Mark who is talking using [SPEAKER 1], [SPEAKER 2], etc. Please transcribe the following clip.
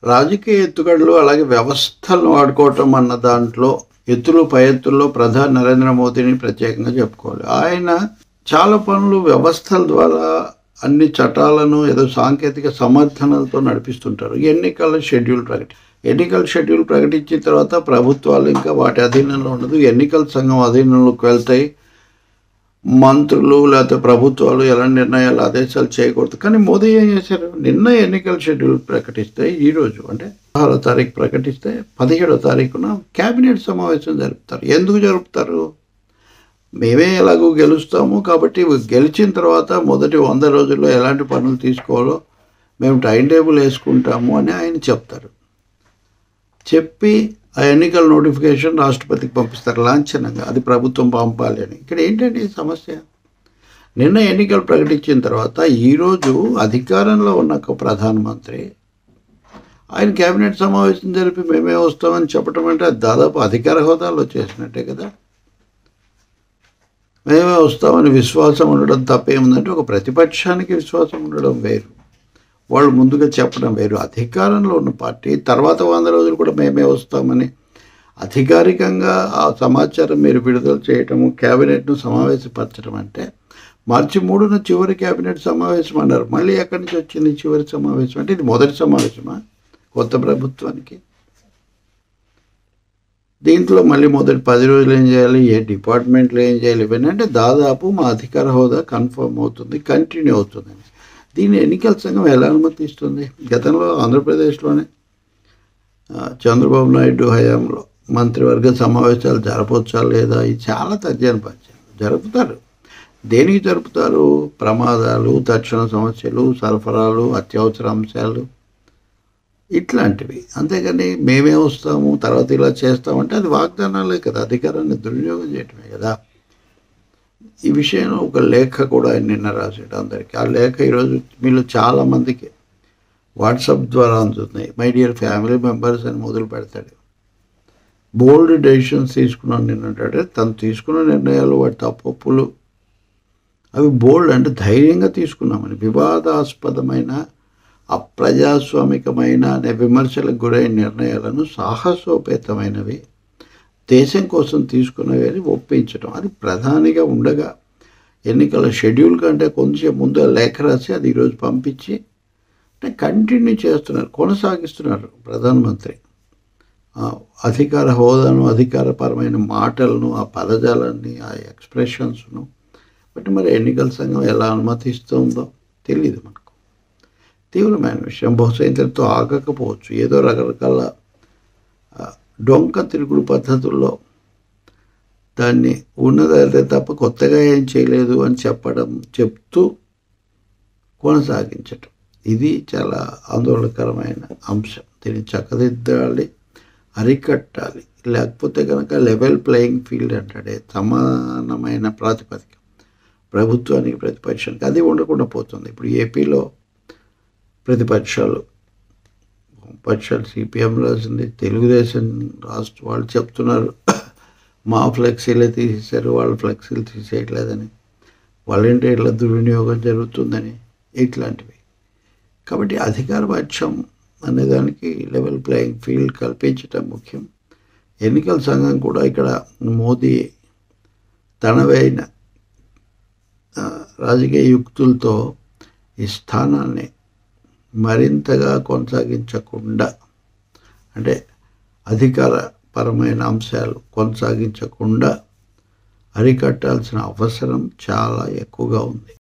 [SPEAKER 1] రాజకీయ ఎత్తుగడలు అలాగే వ్యవస్థలను వాడుకోవటం అన్న దాంట్లో ఎత్తులు పై ఎత్తుల్లో ప్రధాని నరేంద్ర మోదీని ప్రత్యేకంగా చెప్పుకోవాలి. ఆయన చాలా పనులు వ్యవస్థల ద్వారా అన్ని చట్టాలను ఏదో సాంకేతిక సమర్థనలతో నడిపిస్తుంటారు. ఎన్నికల షెడ్యూల్ ప్రకటించిన తర్వాత ప్రభుత్వాలు ఇంకా వాటి అధీనంలో ఉండదు. ఎన్నికల సంఘం అధీనంలోకి వెళ్తాయి. మంత్రులు లేకపోతే ప్రభుత్వాలు ఎలాంటి నిర్ణయాలు ఆదేశాలు చేయకూడదు. కానీ మోదీ ఏం చేశారు? నిన్న ఎన్నికల షెడ్యూల్ ప్రకటిస్తే ఈరోజు అంటే 16వ తారీఖు ప్రకటిస్తే 17వ తారీఖున క్యాబినెట్ సమావేశం జరుపుతారు. ఎందుకు జరుపుతారు? మేమే ఎలాగో గెలుస్తాము కాబట్టి గెలిచిన తర్వాత మొదటి 100 రోజుల్లో ఎలాంటి పనులు తీసుకోవాలో మేము టైం టేబుల్ వేసుకుంటాము అని ఆయన చెప్తారు. చెప్పి ఆ ఎన్నికల నోటిఫికేషన్ రాష్ట్రపతికి పంపిస్తారు లాంఛనంగా. అది ప్రభుత్వం పంపాలి అని. ఇక్కడ ఏంటంటే ఈ సమస్య, నిన్న ఎన్నికలు ప్రకటించిన తర్వాత ఈరోజు అధికారంలో ఉన్న ఒక ప్రధానమంత్రి ఆయన క్యాబినెట్ సమావేశం జరిపి మేమే వస్తామని చెప్పడం అంటే అది దాదాపు అధికార హోదాలో చేసినట్టే కదా. మేమే వస్తామని విశ్వాసం ఉండడం తప్పేముందంటే ఒక ప్రతిపక్షానికి విశ్వాసం ఉండడం వేరు, వాళ్ళు ముందుగా చెప్పడం వేరు. అధికారంలో ఉన్న పార్టీ తర్వాత 100 రోజులు కూడా మేమే వస్తామని అధికారికంగా ఆ సమాచారం మీరు విడుదల చేయటము, క్యాబినెట్ను సమావేశపరచడం అంటే మార్చి 3న చివరి క్యాబినెట్ సమావేశం అన్నారు. మళ్ళీ ఎక్కడి నుంచి వచ్చింది చివరి సమావేశం? అంటే ఇది మొదటి సమావేశమా కొత్త ప్రభుత్వానికి? దీంట్లో మళ్ళీ మొదటి 10 రోజులు ఏం చేయాలి, ఏ డిపార్ట్మెంట్లో ఏం చేయాలి, ఇవన్నీ అంటే దాదాపు మా అధికార హోదా కన్ఫర్మ్ అవుతుంది, కంటిన్యూ అవుతుందని. దీన్ని ఎన్నికల సంఘం ఎలా అనుమతిస్తుంది? గతంలో ఆంధ్రప్రదేశ్లోనే చంద్రబాబు నాయుడు హయాంలో మంత్రివర్గ సమావేశాలు జరపవచ్చా లేదా ఇది చాలా తర్జనపరిచారు. జరుపుతారు. దేనికి జరుపుతారు? ప్రమాదాలు, తక్షణ సమస్యలు, సరఫరాలు, అత్యవసర అంశాలు ఇట్లాంటివి. అంతేగాని మేమే వస్తాము తర్వాత ఇలా చేస్తామంటే అది వాగ్దానాలే కదా, అధికారాన్ని దుర్వినియోగం చేయటమే కదా. ఈ విషయంలో ఒక లేఖ కూడా ఆయన నిన్న రాశాడు అందరికీ. ఆ లేఖ ఈరోజు మీలో చాలామందికి వాట్సాప్ ద్వారా అందుతున్నాయి. మై డియర్ ఫ్యామిలీ మెంబర్స్ అని మొదలు పెడతాడు. బోల్డ్ డెసిషన్స్ తీసుకున్నాను నిన్నంటే తను తీసుకున్న నిర్ణయాలు వాటి తప్పులు అవి బోల్డ్ అంటే ధైర్యంగా తీసుకున్నామని. వివాదాస్పదమైన అప్రజాస్వామికమైన అనే విమర్శలకు గురైన నిర్ణయాలను సాహసోపేతమైనవి దేశం కోసం తీసుకున్నవి అని ఒప్పించడం. అది ప్రధానిగా ఉండగా ఎన్నికల షెడ్యూల్ కంటే కొంచెం ముందు లేఖ రాసి అది ఈరోజు పంపించి అంటే కంటిన్యూ చేస్తున్నారు, కొనసాగిస్తున్నారు ప్రధానమంత్రి. అధికార హోదాను, అధికారపరమైన మాటలను, ఆ పదజాలాన్ని, ఆ ఎక్స్ప్రెషన్స్ను బట్టి మరి ఎన్నికల సంఘం ఎలా అనుమతిస్తుందో తెలియదు మనకు. తీవ్రమైన విషయం. బహుశా ఇంతటితో ఆగకపోవచ్చు. ఏదో రకరకాల డొంక తిరుగుడు పద్ధతుల్లో దాన్ని ఉన్నదైతే తప్ప కొత్తగా ఏం చేయలేదు అని చెప్తూ కొనసాగించటం ఇది చాలా ఆందోళనకరమైన అంశం. దీన్ని చక్కదిద్దాలి, అరికట్టాలి. లేకపోతే కనుక లెవెల్ ప్లేయింగ్ ఫీల్డ్ అంటాడే, సమానమైన ప్రాతిపదిక ప్రభుత్వానికి ప్రతిపక్షానికి అది ఉండకుండా పోతుంది. ఇప్పుడు ఏపీలో ప్రతిపక్షాలు సిపిఎం రాసింది, తెలుగుదేశం రాష్ట్ర వాళ్ళు చెప్తున్నారు మా ఫ్లెక్సీలే తీసేశారు, వాళ్ళ ఫ్లెక్సీలు తీసేయట్లేదని, వాలంటీర్ల దుర్వినియోగం జరుగుతుందని, ఇట్లాంటివి. కాబట్టి అధికార పక్షం అనేదానికి లెవెల్ ప్లేయింగ్ ఫీల్డ్ కల్పించటం ముఖ్యం. ఎన్నికల సంఘం కూడా ఇక్కడ మోదీ తనవైన రాజకీయ యుక్తులతో ఈ స్థానాన్ని మరింతగా కొనసాగించకుండా అంటే అధికారపరమైన అంశాలు కొనసాగించకుండా అరికట్టాల్సిన అవసరం చాలా ఎక్కువగా ఉంది.